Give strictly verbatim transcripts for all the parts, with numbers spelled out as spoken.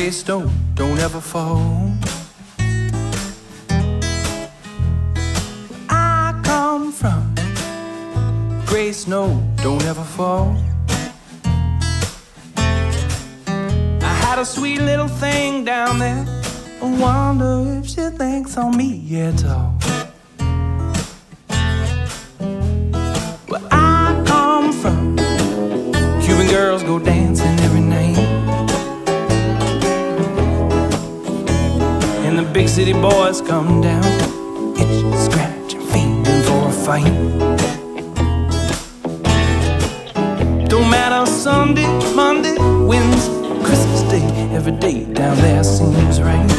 gray snow don't ever fall. I come from gray snow don't ever fall. I had a sweet little thing down there. I wonder if she thinks on me at all. Where I come from, Cuban girls go dancing every night, and the big city boys come down, itching, scratching, fiending for a fight. Don't matter Sunday, Monday, Wednesday, Christmas Day, every day down there seems right.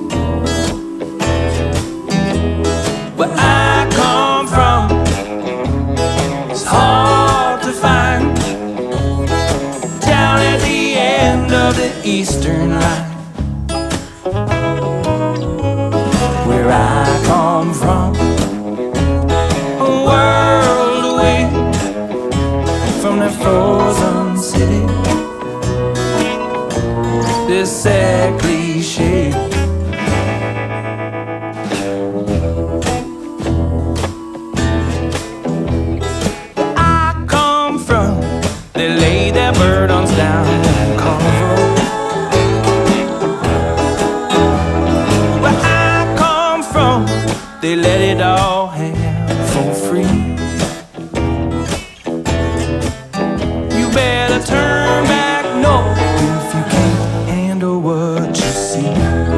Where I come from, it's hard to find, down at the end of the eastern line. Where I come from, a world away from that frozen city, this sad cliche. Where I come from, they lay their burdens down and cover. Where I come from, they let it all hang out for free. You better turn back north if you can't handle what you see.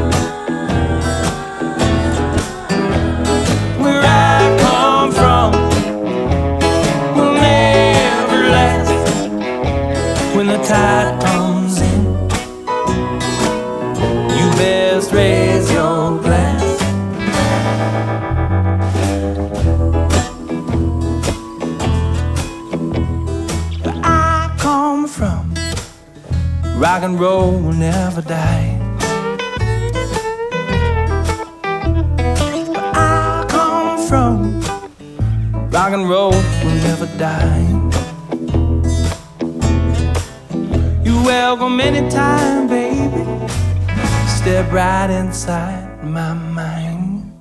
Where I come from will never last. When the tide comes in, you best raise your glass. Where I come from, rock and roll will never die. Where I come from, rock and roll will never die. You welcome anytime, baby. Step right inside my mind.